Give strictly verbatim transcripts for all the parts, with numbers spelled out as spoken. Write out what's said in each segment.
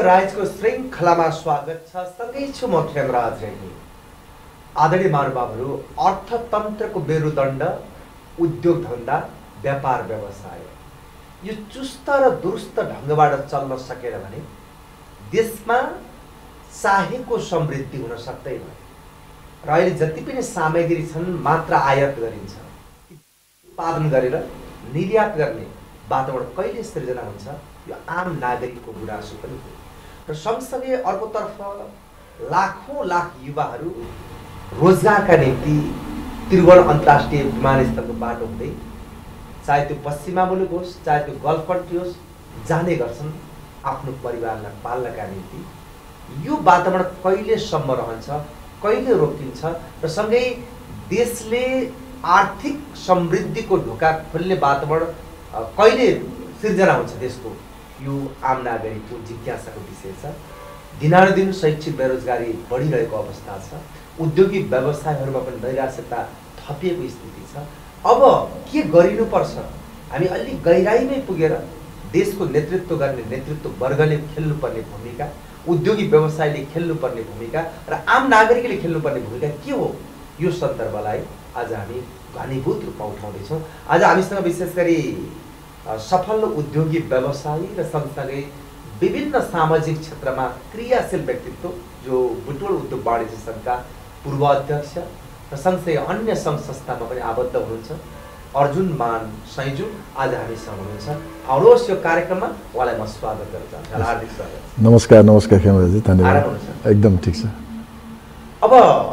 राइजको श्रृङ्खलामा स्वागत छ। सँगै छु म खेमराज रेग्मी। आदरणीय महानुभावहरू, अर्थतन्त्रको मेरुदण्ड उद्योग धन्दा व्यापार व्यवसाय यो चुस्त र दुरुस्त ढङ्गबाट चल्न सकेन भने देशमा चाहेको समृद्धि हुन सक्दैन। र अहिले जति पनि सामग्री छन् मात्र आयात गरिन्छ, उत्पादन गरेर निर्यात गर्ने वातावरण कहिले सृजना हुन्छ यो आम नागरिकको गुनासो पनि हो। र सँगसँगै अर्कोतर्फ लाखौँ लाख युवाहरू रोजगारका निम्ति त्रिभुवन अन्तर्राष्ट्रिय विमानस्थलको बाटो हुँदै चाहे त्यो पश्चिमा मुलुक होस् चाहे त्यो गल्फ कन्ट्री होस् जाने गर्छन् आफ्नो परिवारलाई पाल्नका निम्ति। यो वातावरण कहिलेसम्म रहन्छ, कहिले रोकिन्छ र सँगै देशले आर्थिक समृद्धिको ढोका खोल्ने वातावरण कहिले सिर्जना हुन्छ देशको, यो आम नागरिकको जिज्ञासाको विषय छ। दिनानुदिन शैक्षिक बेरोजगारी बढिरहेको अवस्था छ। उद्योगिक व्यवसायहरूमा पनि नैराश्यता थपिएको स्थिति छ। अब के गरिनुपर्छ? हामी अलि गहिराइमै पुगेर देशको नेतृत्व गर्ने नेतृत्व वर्गले खेल्नुपर्ने भूमिका, उद्योगिक व्यवसायले खेल्नुपर्ने भूमिका र आम नागरिकले खेल्नुपर्ने भूमिका के हो, यो सन्दर्भलाई आज हामी घनीभूत रूपमा उठाउँदैछौँ। आज हामीसँग विशेष गरी सफल उद्योगिक व्यवसायी र सँगसँगै विभिन्न सामाजिक क्षेत्रमा क्रियाशील व्यक्तित्व जो बुटवल उद्योग वाणिज्य सङ्घका पूर्व अध्यक्ष र सँगसँगै अन्य सङ्घ संस्थामा पनि आबद्ध हुनुहुन्छ अर्जुन मान सैजु आज हामीसँग हुनुहुन्छ। आउनुहोस् यो कार्यक्रममा उहाँलाई म स्वागत गर्न चाहन्छु। हार्दिक स्वागत। नमस्कार। नमस्कार खेमराजी, धन्यवाद। एकदम ठिक छ। अब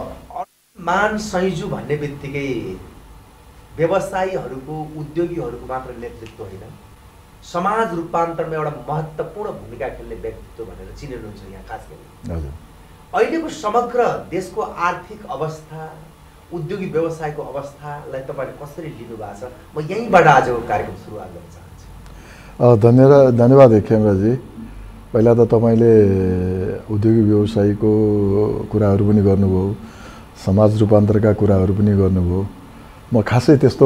मान सैजु भन्ने बित्तिकै व्यवसायीहरूको उद्योगीहरूको मात्र नेतृत्व होइन, समाज रूपान्तरमा एउटा महत्त्वपूर्ण भूमिका खेल्ने व्यक्तित्व भनेर चिनिनुहुन्छ यहाँ खास गरी। अहिलेको समग्र देशको आर्थिक अवस्था, उद्योगिक व्यवसायको अवस्थालाई तपाईँले कसरी लिनुभएको छ, म यहीँबाट आजको कार्यक्रम सुरुवात गर्न चाहन्छु। धन्यवाद धन्यवाद खेमराजी। पहिला त तपाईँले उद्योगिक व्यवसायीको कुराहरू पनि गर्नुभयो, समाज रूपान्तरका कुराहरू पनि गर्नुभयो। म खासै त्यस्तो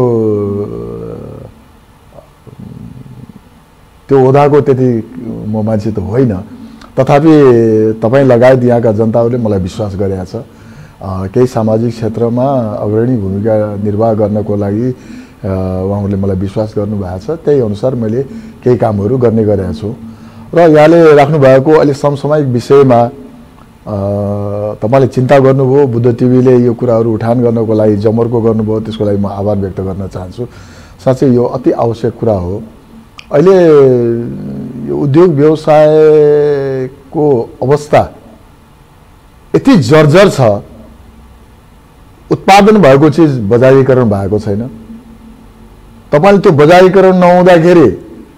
त्यो ओदाको त्यति म मान्छे त होइन, तथापि तपाईँ लगायत यहाँका जनताहरूले मलाई विश्वास गरेका छ। केही सामाजिक क्षेत्रमा अग्रणी भूमिका निर्वाह गर्नको लागि उहाँहरूले मलाई विश्वास गर्नुभएको छ। त्यही अनुसार मैले केही कामहरू गर्ने गरेका छु। र यहाँले राख्नुभएको अहिले समसामयिक विषयमा तपाईँले चिन्ता गर्नुभयो, बुद्ध टिभीले यो कुराहरू उठान गर्नको लागि जमर्को गर्नुभयो, त्यसको लागि म आभार व्यक्त गर्न चाहन्छु। साँच्चै यो अति आवश्यक कुरा हो। अहिले यो उद्योग व्यवसायको अवस्था यति जर्जर छ, उत्पादन भएको चिज बजारीकरण भएको छैन। तपाईँले त्यो बजारीकरण नहुँदाखेरि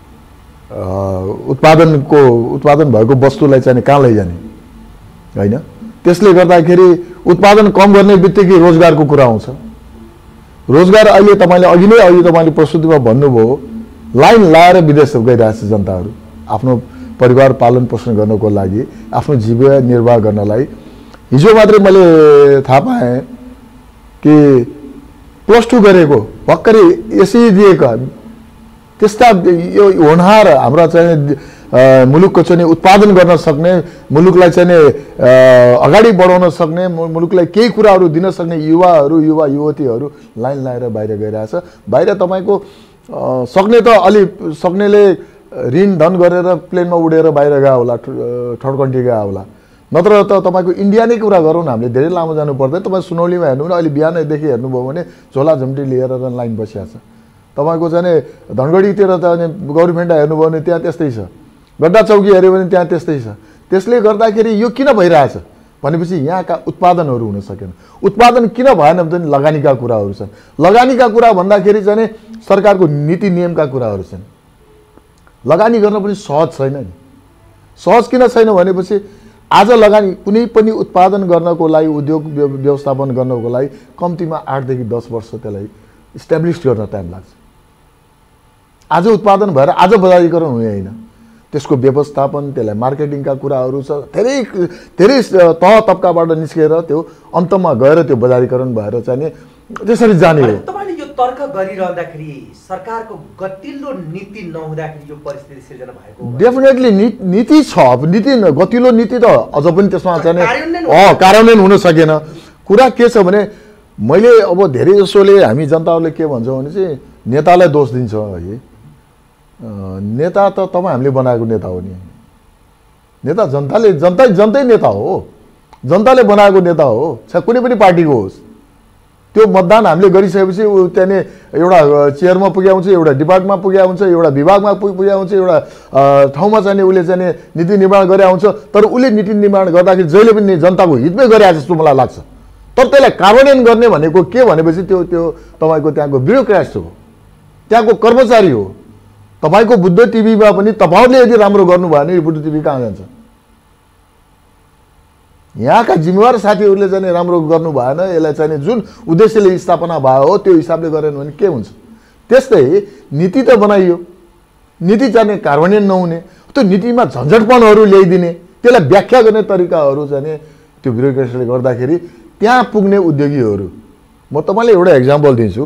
उत्पादनको उत्पादन भएको वस्तुलाई चाहिँ कहाँ लैजाने होइन। त्यसले गर्दाखेरि उत्पादन कम गर्ने बित्तिकै रोजगारको कुरा आउँछ। रोजगार अहिले तपाईँले अघि नै अघि तपाईँले प्रस्तुतिमा भन्नुभयो, लाइन लाएर विदेश गइरहेछ जनताहरू आफ्नो परिवार पालन पोषण गर्नको लागि, आफ्नो जीविका निर्वाह गर्नलाई। हिजो मात्रै मैले थाहा पाएँ कि प्लस टू गरेको भर्खरै एसई दिएका त्यस्ता यो होनहार हाम्रा चाहिँ मुलुकको चाहिँ उत्पादन गर्न सक्ने, मुलुकलाई चाहिँ अगाडि बढाउन सक्ने, मुलुकलाई केही कुराहरू दिन सक्ने युवाहरू युवा युवतीहरू लाइन लाएर बाहिर गइरहेछ। बाहिर तपाईँको सक्ने त अलि सक्नेले ऋण धन गरेर प्लेनमा उडेर बाहिर गयो होला, थर्ड कन्ट्री गयो होला। नत्र त तपाईँको इन्डिया नै कुरा गरौँ न, हामीले धेरै लामो जानु पर्दैन। तपाईँ सुनौलीमा हेर्नु भने अहिले बिहानदेखि हेर्नुभयो भने झोला झुम्टी लिएर लाइन बसिया छ। तपाईँको चाहिँ धनगढीतिर त गभर्मेन्ट हेर्नुभयो भने त्यहाँ त्यस्तै छ, गड्डा चौकी हेऱ्यो भने त्यहाँ त्यस्तै छ। त्यसले गर्दाखेरि यो किन भइरहेछ भनेपछि यहाँका उत्पादनहरू हुन सकेन। उत्पादन किन भएन भने लगानीका कुराहरू छन्। लगानीका कुरा भन्दाखेरि चाहिँ सरकारको नीति नियमका कुराहरू छन्। लगानी गर्न पनि सहज छैन नि। सहज किन छैन भनेपछि आज लगानी कुनै पनि उत्पादन गर्नको लागि, उद्योग व्यवस्थापन गर्नको लागि कम्तीमा आठदेखि दस वर्ष त्यसलाई इस्टाब्लिस गर्न टाइम लाग्छ। आज उत्पादन भएर आज बजारीकरण हुने होइन, त्यसको व्यवस्थापन, त्यसलाई मार्केटिङका कुराहरू छ। धेरै धेरै तह तब्काबाट निस्केर त्यो अन्तमा गएर त्यो बजारीकरण भएर चाहिँ त्यसरी जाने हो। तपाईँले यो तर्क गरिरहँदाखेरि सरकारको गतिलो नीति नहुँदाखेरि यो परिस्थिति सिर्जना भएको हो। डेफिनेटली नीति छ, नीति गतिलो नीति त अझ पनि त्यसमा चाहिँ अँ कार्यान्वयन हुन सकेन। कुरा के छ भने मैले अब धेरै जसोले हामी जनताहरूले के भन्छौँ भने चाहिँ नेतालाई दोष दिन्छ है। नेता त तपाईँ हामीले बनाएको नेता हो नि, नेता जनताले जनता जनतै नेता हो, जनताले बनाएको नेता हो, चाहे कुनै पनि पार्टीको होस्। त्यो मतदान हामीले गरिसकेपछि त्यहाँनिर एउटा चेयरमा पुग्याउँछ, एउटा डिपार्टमेन्टमा पुग्याउँछ, एउटा विभागमा पुग्याउँछ, एउटा ठाउँमा चाहिँ उसले चाहिँ नीति निर्माण गरे आउँछ। तर उसले नीति निर्माण गर्दाखेरि जहिले पनि जनताको हितमै गरे जस्तो मलाई लाग्छ। तर त्यसलाई कार्यान्वयन गर्ने भनेको के भनेपछि त्यो त्यो तपाईँको त्यहाँको ब्युरोक्रेट्स हो, त्यहाँको कर्मचारी हो। तपाईँको बुद्ध टिभीमा पनि तपाईँहरूले यदि राम्रो गर्नुभयो भने बुद्ध टिभी कहाँ जान्छ? यहाँका जिम्मेवार साथीहरूले चाहिँ राम्रो गर्नु भएन, यसलाई चाहिँ जुन उद्देश्यले स्थापना भयो हो त्यो हिसाबले गरेन भने के हुन्छ? त्यस्तै नीति त बनाइयो, नीति चाहिँ कार्यान्वयन नहुने, त्यो नीतिमा झन्झटपनहरू ल्याइदिने, त्यसलाई व्याख्या गर्ने तरिकाहरू चाहिँ त्यो ब्युरोक्रेसीले गर्दाखेरि त्यहाँ पुग्ने उद्योगीहरू। म तपाईँलाई एउटा एक्जाम्पल दिन्छु।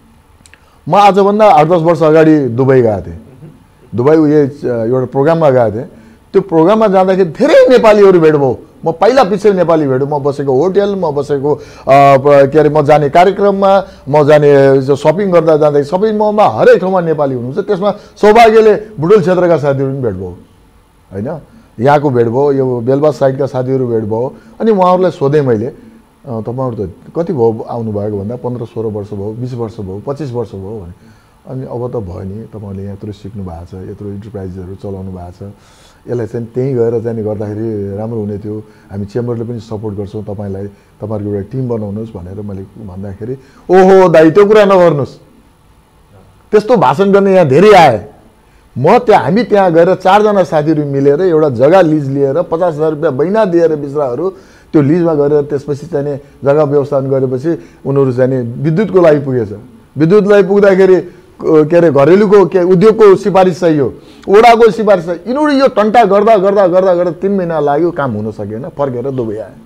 म आजभन्दा आठ दस वर्ष अगाडि दुबई गएको थिएँ। दुबई उयो एउटा प्रोग्राममा गएको थिएँ। त्यो प्रोग्राममा जाँदाखेरि धेरै नेपालीहरू भेट भयो। म पहिला पछि नेपाली भेट्यो। म बसेको होटल, म बसेको के अरे म जाने कार्यक्रममा, म जाने सपिङ गर्दा जाँदाखेरि सबै ममा हरेक ठाउँमा नेपाली हुनुहुन्छ। त्यसमा सौभाग्यले बुटोल क्षेत्रका साथीहरू पनि भेट भयो होइन, यहाँको भेट भयो, यो बेलबास साइडका साथीहरू भेट भयो। अनि उहाँहरूलाई सोधेँ मैले, तपाईँहरू त कति भयो आउनुभएको भन्दा पन्ध्र सोह्र वर्ष भयो, बिस वर्ष भयो, पच्चिस वर्ष भयो भने। अनि अब त भयो नि, तपाईँहरूले यहाँ यत्रो सिक्नु भएको छ, यत्रो इन्टरप्राइजहरू चलाउनु भएको छ, यसलाई चाहिँ त्यहीँ गएर चाहिँ गर्दाखेरि राम्रो हुने थियो, हामी चेम्बरले पनि सपोर्ट गर्छौँ तपाईँलाई, तपाईँहरूको एउटा टिम बनाउनुहोस् भनेर मैले भन्दाखेरि ओहो दाइ त्यो कुरा नगर्नुहोस्, त्यस्तो भाषण गर्ने यहाँ धेरै आए। म त्यहाँ हामी त्यहाँ गएर चारजना साथीहरू मिलेर एउटा जग्गा लिज लिएर पचास हजार रुपियाँ महिना दिएर बिचराहरू त्यो लिजमा गएर त्यसपछि चाहिँ जग्गा व्यवस्थापन गरेपछि उनीहरू चाहिँ विद्युतको लागि पुगेछ। विद्युतलाई पुग्दाखेरि के अरे घरेलुको के उद्योगको सिफारिस चाहियो, ओडाको सिफारिस चाहियो। यिनीहरू यो टन्टा गर्दा गर्दा गर्दा गर्दा तिन महिना लाग्यो, काम हुन सकेन, फर्केर दुबई आयो।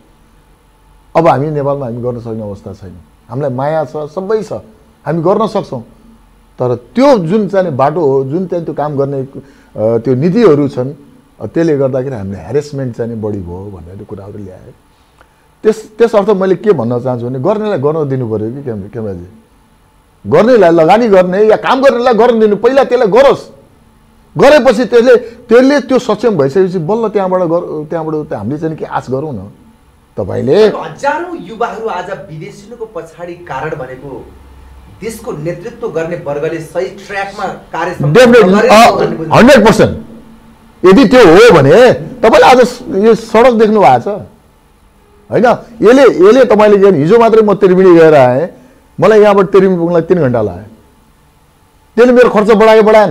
अब हामी नेपालमा हामी गर्न सक्ने अवस्था छैन। हामीलाई माया छ, सबै छ, हामी गर्न सक्छौँ। तर त्यो जुन चाहिँ बाटो हो, जुन चाहिँ त्यो काम गर्ने त्यो नीतिहरू छन्, त्यसले गर्दाखेरि हामीले ह्यारेसमेन्ट चाहिँ बढी भयो भन्ने कुराहरू ल्याए। त्यस त्यस अर्थ मैले के भन्न चाहन्छु भने गर्नेलाई गर्न दिनु पऱ्यो कि क्याम क्यामराजी, गर्नेलाई लगानी गर्ने या काम गर्नेलाई गर्न दिनु, पहिला त्यसलाई गरोस्, गरेपछि त्यसले त्यसले त्यो सक्षम भइसकेपछि बल्ल त्यहाँबाट त्यहाँबाट हामीले चाहिँ के आश गरौँ न। तपाईँले हजारौँ युवाहरू आज विदेशिनुको पछाडि कारण भनेको देशको नेतृत्व गर्ने वर्गले सही ट्र्याकमा कार्य हन्ड्रेड पर्सेन्ट यदि त्यो हो भने तपाईँले आज यो सडक देख्नु भएको छ होइन? यसले यसले तपाईँले के हिजो मात्रै म त्रिवेणी गएर आएँ, मलाई यहाँबाट त्रिवेणी पुग्नलाई तिन घन्टा लाग्यो। त्यसले मेरो खर्च बढायो बढाएन?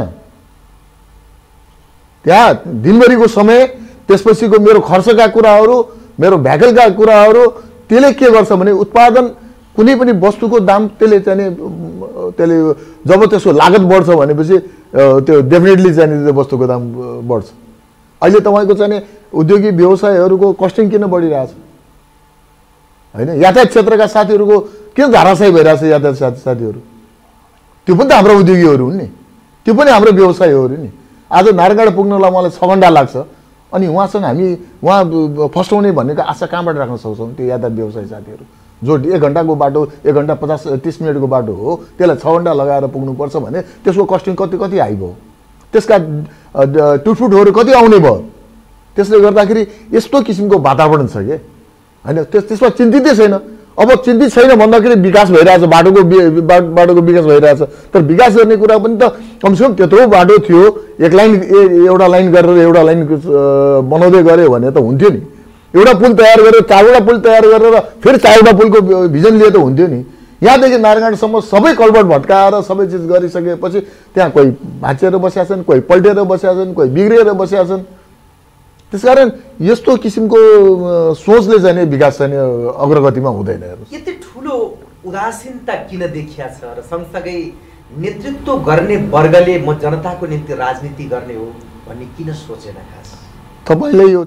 त्यहाँ दिनभरिको समय, त्यसपछिको मेरो खर्चका कुराहरू, मेरो भ्याकलका कुराहरू, त्यसले के गर्छ भने उत्पादन कुनै पनि वस्तुको दाम त्यसले चाहिँ त्यसले जब त्यसको लागत बढ्छ भनेपछि त्यो डेफिनेटली चाहिँ त्यो वस्तुको दाम बढ्छ। अहिले तपाईँको चाहिँ उद्योगिक व्यवसायहरूको कस्टिङ किन बढिरहेछ होइन? यातायात क्षेत्रका साथीहरूको किन धाराशायी भइरहेछ यातायात साथी साथीहरू? त्यो पनि त हाम्रो उद्योगीहरू हुन् नि, त्यो पनि हाम्रो व्यवसायीहरू नि। आज नारायणगढ पुग्नलाई मलाई छ घन्टा लाग्छ, अनि उहाँसँग हामी उहाँ फस्टाउने भनेको आशा कहाँबाट राख्न सक्छौँ? त्यो यातायात व्यवसायी साथीहरू जो एक घन्टाको बाटो, एक घन्टा पचास तिस मिनटको बाटो हो, त्यसलाई छ घन्टा लगाएर पुग्नुपर्छ भने त्यसको कस्टिङ कति कति हाई भयो, त्यसका टुटफुटहरू कति आउने भयो। त्यसले गर्दाखेरि यस्तो किसिमको वातावरण छ कि होइन, त्यस त्यसमा चिन्तितै छैन। अब चिन्तित छैन भन्दाखेरि विकास भइरहेछ, बाटोको बाटोको विकास भइरहेछ, तर विकास गर्ने कुरा पनि त कमसेकम त्यत्रो बाटो थियो, एक लाइन एउटा लाइन गरेर एउटा लाइन बनाउँदै गऱ्यो भने त हुन्थ्यो नि। एउटा पुल तयार गरेर चारवटा पुल तयार गरेर फेरि चारवटा पुलको भिजन लिए त हुन्थ्यो नि। यहाँदेखि नारायणगढसम्म सबै कलबट भट्काएर सबै चिज गरिसकेपछि त्यहाँ कोही भाँचिएर बसेका छन्, कोही पल्टेर बसेका छन्, कोही बिग्रिएर बसेका छन्। त्यसकारण यस्तो किसिमको सोचले चाहिँ विकास चाहिँ अग्रगतिमा हुँदैन। यति ठुलो उदासीनता किन देखिया छ र सँगसँगै नेतृत्व गर्ने वर्गले म जनताको निम्ति राजनीति गर्ने हो भन्ने किन सोचेन? खास तपाईँले यो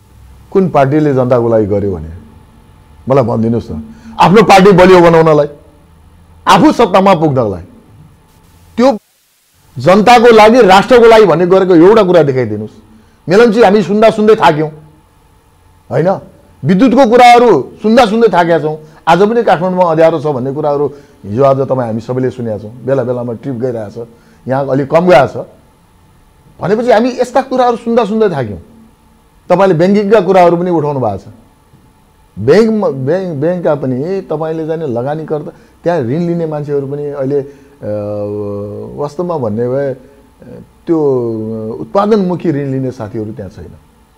कुन पार्टीले जनताको लागि गर्यो भने मलाई भनिदिनुहोस् न। आफ्नो पार्टी बलियो बनाउनलाई आफू सत्तामा पुग्नलाई त्यो जनताको लागि राष्ट्रको लागि भन्ने गरेको एउटा कुरा देखाइदिनुस्। मेलमजी हामी सुन्दा सुन्दै थाक्यौँ होइन, विद्युतको कुराहरू सुन्दा सुन्दै थाकेका छौँ। आज पनि काठमाडौँमा अँध्यारो छ भन्ने कुराहरू हिजो आज तपाईँ हामी सबैले सुनेका छौँ। बेला बेलामा ट्रिप गइरहेछ, यहाँ अलिक कम गएको छ भनेपछि हामी यस्ता कुराहरू सुन्दा सुन्दै थाक्यौँ। तपाईँले ब्याङ्किङका कुराहरू पनि उठाउनु भएको छ। ब्याङ्कमा ब्याङ्क ब्याङ्कका पनि तपाईँले जाने लगानीकर्ता त्यहाँ ऋण लिने मान्छेहरू पनि अहिले वास्तवमा भन्ने भए त्यो उत्पादनमुखी ऋण लिने साथीहरू त्यहाँ छैन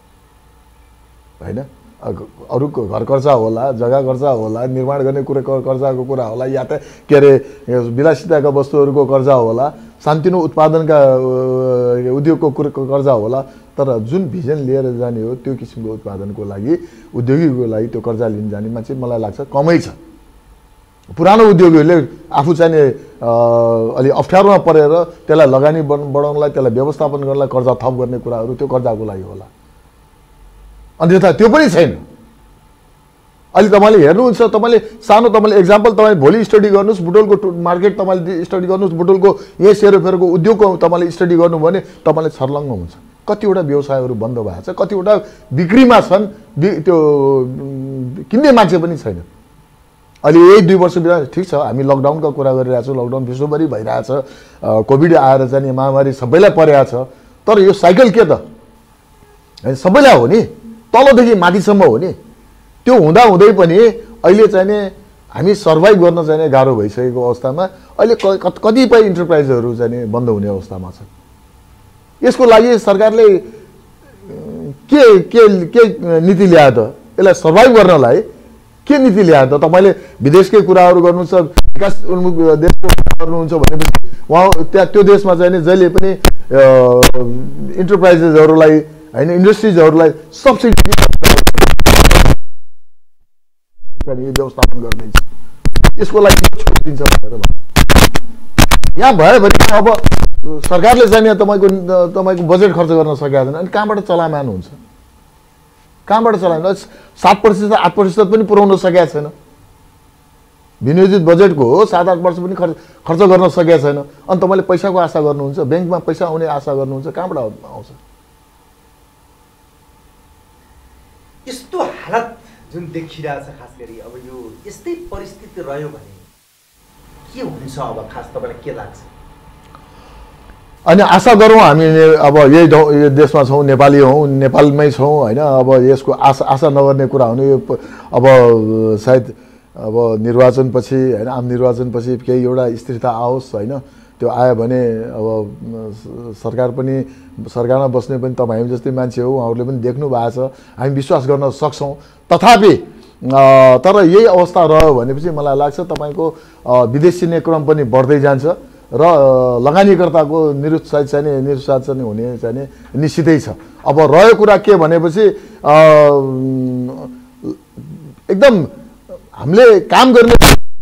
होइन। अरूको घर कर्जा होला, जग्गा कर्जा होला, निर्माण गर्ने कुरा कर्जाको कुरा होला, या त के अरे विलासिताका वस्तुहरूको कर्जा होला, सानोतिनो उत्पादनका उद्योगको कर्जा होला। तर जुन भिजन लिएर जाने हो त्यो किसिमको उत्पादनको लागि उद्योगीको लागि त्यो कर्जा लिन जाने मान्छे मलाई लाग्छ कमै छ। पुरानो उद्योगीहरूले आफू चाहिने अलि अप्ठ्यारोमा परेर त्यसलाई लगानी बढाउनलाई, त्यसलाई व्यवस्थापन गर्नलाई कर्जा थप गर्ने कुराहरू त्यो कर्जाको लागि होला, अन्यथा त्यो पनि छैन। अहिले तपाईँले हेर्नुहुन्छ, तपाईँले सानो तपाईँले एक्जाम्पल तपाईँ भोलि स्टडी गर्नुहोस्, बुटोलको मार्केट तपाईँले स्टडी गर्नुहोस्, बुटोलको यही सेरोफेरोको उद्योगको तपाईँले स्टडी गर्नु भने तपाईँले छर्लङ्ग हुन्छ। कतिवटा व्यवसायहरू बन्द भएको छ, कतिवटा बिक्रीमा छन्, त्यो किन्ने मान्छे पनि छैन। अहिले यही दुई वर्ष बिना ठिक छ हामी लकडाउनका कुरा गरिरहेछौँ, लकडाउन विश्वभरि भइरहेछ, कोभिड आएर चाहिँ महामारी सबैलाई परेको छ। तर यो साइकल के त सबैलाई हो नि, तलदेखि माथिसम्म हो नि। त्यो हुँदा हुँदै पनि अहिले चाहिँ हामी सर्भाइभ गर्न चाहिँ गाह्रो भइसकेको अवस्थामा अहिले कतिपय इन्टरप्राइजहरू चाहिँ बन्द हुने अवस्थामा छ। यसको लागि सरकारले के के के नीति ल्यायो त? यसलाई सर्भाइभ गर्नलाई के नीति ल्यायो त? तपाईँले विदेशकै कुराहरू गर्नुहुन्छ, विकास उन्मुख देशको गर्नुहुन्छ भनेपछि उहाँ त्यहाँ त्यो देशमा चाहिँ जहिले पनि इन्टरप्राइजेसहरूलाई होइन, इन्डस्ट्रिजहरूलाई सब्सिडी व्यवस्थापन गर्दैछ। यसको लागि छुट दिन्छ भनेर यहाँ भयो भने अब सरकारले चाहिँ तपाईँको तपाईँको बजेट खर्च गर्न सकेको छैन, अनि कहाँबाट चलायमान हुन्छ? कहाँबाट चलायमान? सात प्रतिशत आठ प्रतिशत पनि पुर्याउन सकेको छैन। विनियोजित बजेटको हो सात आठ वर्ष पनि खर्च खर्च गर्न सकेको छैन। अनि तपाईँले पैसाको आशा गर्नुहुन्छ, ब्याङ्कमा पैसा आउने आशा गर्नुहुन्छ, कहाँबाट आउँछ? यस्तो हालत जुन देखिरहेछ, खास गरी अब यो यस्तै परिस्थिति रह्यो भने के हुन्छ अब खास तपाईँलाई के लाग्छ? अनि आशा गरौँ हामी अब यही देशमा छौँ, नेपाली हौँ, नेपालमै छौँ होइन। अब यसको आशा आशा नगर्ने कुरा हुने यो अब सायद अब निर्वाचनपछि होइन, आम निर्वाचनपछि केही एउटा स्थिरता आओस् होइन। त्यो आयो भने अब सरकार पनि सरकारमा बस्ने पनि तपाईँ जस्तै मान्छे हो, उहाँहरूले पनि देख्नु भएको छ, हामी विश्वास गर्न सक्छौँ। तथापि तर यही अवस्था रह्यो भनेपछि मलाई लाग्छ तपाईँको विदेशी क्रम पनि बढ्दै जान्छ र लगानीकर्ताको निरुत्साहित चाहिँ निरुत्साहित चाहिँ हुने चाहिँ निश्चितै छ। अब रह्यो कुरा के भनेपछि एकदम हामीले काम गर्ने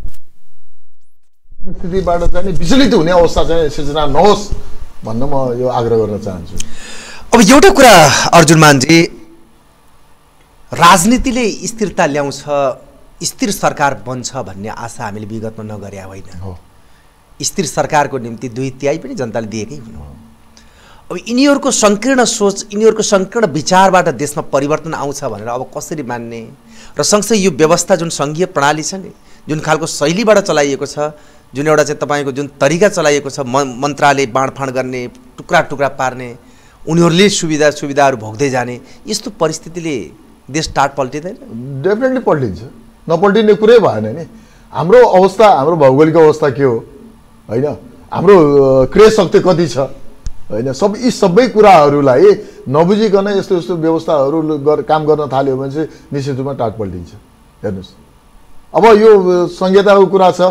स्थितिबाट चाहिँ विचलित हुने अवस्था चाहिँ सिर्जना नहोस् भन्न म यो आग्रह गर्न चाहन्छु। अब एउटा कुरा अर्जुन मानजी, राजनीतिले स्थिरता ल्याउँछ, स्थिर सरकार बन्छ भन्ने आशा हामीले विगतमा नगरे होइन। हो, स्थिर सरकारको निम्ति दुई तिहाई पनि जनताले दिएकै हुनु। अब यिनीहरूको सङ्कीर्ण सोच, यिनीहरूको सङ्कीर्ण विचारबाट देशमा परिवर्तन आउँछ भनेर अब कसरी मान्ने? र सँगसँगै यो व्यवस्था जुन सङ्घीय प्रणाली छ नि, जुन खालको शैलीबाट चलाइएको छ, जुन एउटा चाहिँ तपाईँको जुन तरिका चलाइएको छ, म मन्त्रालय बाँडफाँड गर्ने, टुक्रा टुक्रा पार्ने, उनीहरूले सुविधा सुविधाहरू भोग्दै जाने, यस्तो परिस्थितिले देश टाट पल्टिँदैन? डेफिनेटली पल्टिन्छ, नपल्टिने कुरै भएन नि। हाम्रो अवस्था, हाम्रो भौगोलिक अवस्था के हो होइन, हाम्रो क्रय शक्ति कति छ होइन, सब यी सबै कुराहरूलाई नबुझिकन यस्तो यस्तो व्यवस्थाहरू गर काम गर्न थाल्यो भने चाहिँ निश्चित रूपमा टाट पल्टिन्छ। हेर्नुहोस् अब यो संहिताको कुरा छ,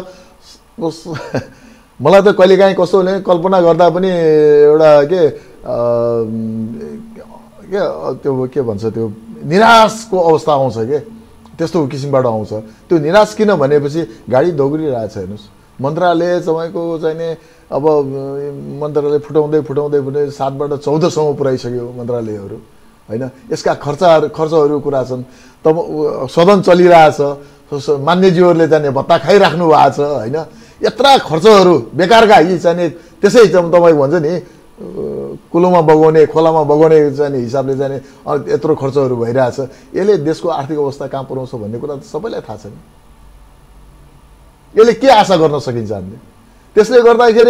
मलाई त कहिलेकाहीँ कस्तो भने कल्पना गर्दा पनि एउटा के के त्यो के भन्छ त्यो निराशको अवस्था आउँछ के, त्यस्तो किसिमबाट आउँछ। त्यो निराश किन भनेपछि गाडी दौडिरहेछ। हेर्नुहोस् मन्त्रालय तपाईँको चाहिने अब मन्त्रालय फुटाउँदै फुटाउँदै फुटाउँदै सातबाट चौधसम्म पुऱ्याइसक्यो मन्त्रालयहरू होइन। यसका खर्चहरू खर्चहरू कुरा छन्। तब सदन चलिरहेछ, मान्यज्यूहरूले जाने भत्ता खाइराख्नु भएको छ होइन। यत्रा खर्चहरू बेकारका यी चाहिँ त्यसै तपाईँको भन्छ नि कुलोमा बगाउने खोलामा बगाउने चाहिँ हिसाबले चाहिँ यत्रो खर्चहरू भइरहेछ। यसले देशको आर्थिक अवस्था कहाँ पुर्याउँछ भन्ने कुरा त सबैलाई थाहा छ नि। यसले के आशा गर्न सकिन्छ हामीले? त्यसले गर्दाखेरि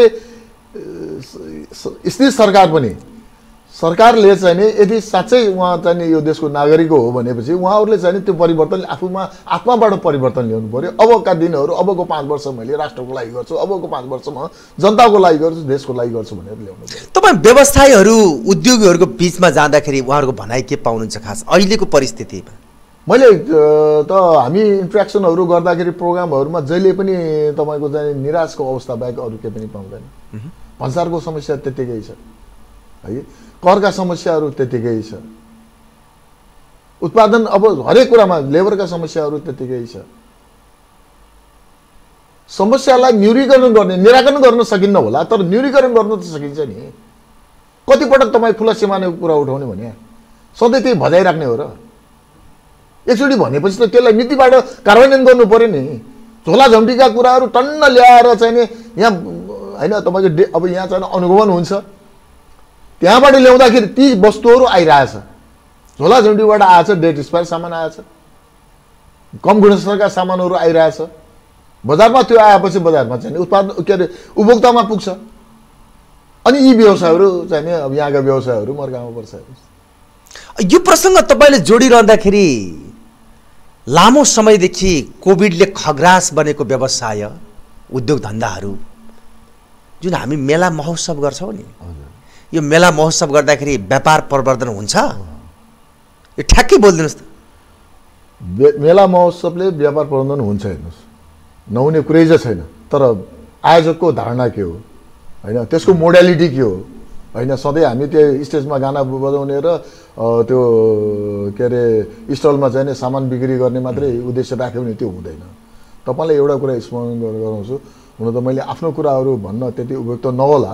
स्थिर सरकार पनि सरकारले चाहिँ नि यदि साँच्चै उहाँ चाहिँ यो देशको नागरिक हो भनेपछि उहाँहरूले चाहिँ त्यो परिवर्तन आफूमा आत्माबाट परिवर्तन ल्याउनु पर्यो। अबका दिनहरू अबको पाँच वर्ष मैले राष्ट्रको लागि गर्छु, अबको पाँच वर्षमा जनताको लागि गर्छु, देशको लागि गर्छु भनेर ल्याउनु पर्यो। तपाईँ व्यवसायीहरू उद्योगीहरूको बिचमा जाँदाखेरि उहाँहरूको भनाइ के पाउनुहुन्छ खास अहिलेको परिस्थितिमा? मैले त हामी इन्ट्रेक्सनहरू गर्दाखेरि प्रोग्रामहरूमा जहिले पनि तपाईँको चाहिँ निराशको अवस्था बाहेक अरू केही पनि पाउँदैन। भन्सारको समस्या त्यतिकै छ है, करका समस्याहरू त्यतिकै छ, उत्पादन अब हरेक कुरामा लेबरका समस्याहरू त्यतिकै छ। समस्यालाई न्यूनीकरण गर्ने निराकरण गर्न सकिन्न होला, तर न्यूनीकरण गर्न त सकिन्छ नि। कतिपटक तपाईँ खुला सिमानाको कुरा उठाउने भने सधैँ त्यही भजाइराख्ने हो र? एकचोटि भनेपछि त त्यसलाई नीतिबाट कार्यान्वयन गर्नु पर्यो नि। झोला झम्टीका कुराहरू टन्न ल्याएर चाहिँ नि यहाँ होइन तपाईँको डे अब यहाँ चाहिँ अनुगमन हुन्छ, त्यहाँबाट ल्याउँदाखेरि ती वस्तुहरू आइरहेछ। झोला झम्टीबाट आएछ, डेट एक्सपायर सामान आएछ, कम गुणस्तरका सामानहरू आइरहेछ। बजारमा त्यो आएपछि बजारमा चाहिँ उत्पादन के अरे उपभोक्तामा पुग्छ। अनि यी व्यवसायहरू चाहिँ नि अब यहाँका व्यवसायहरू मर्कामा पर्छ। यो प्रसङ्ग तपाईँले जोडिरहँदाखेरि लामो समयदेखि कोभिडले खग्रास बनेको व्यवसाय उद्योग धन्दाहरू जुन हामी मेला महोत्सव गर्छौँ नि, यो मेला महोत्सव गर्दाखेरि व्यापार प्रवर्धन हुन्छ? यो ठ्याक्कै बोलिदिनुहोस् त। मेला महोत्सवले व्यापार प्रवर्धन हुन्छ हेर्नुहोस्, नहुने कुरै चाहिँ छैन। तर आयोजकको धारणा के हो होइन, त्यसको मोडालिटी के हो होइन। सधैँ हामी त्यो स्टेजमा गाना बजाउने र त्यो के अरे स्टलमा चाहिँ सामान बिक्री गर्ने मात्रै उद्देश्य राख्यो भने त्यो हुँदैन। तपाईँलाई एउटा कुरा स्मरण गराउँछु, हुन त मैले आफ्नो कुराहरू भन्न त्यति उपयुक्त नहोला।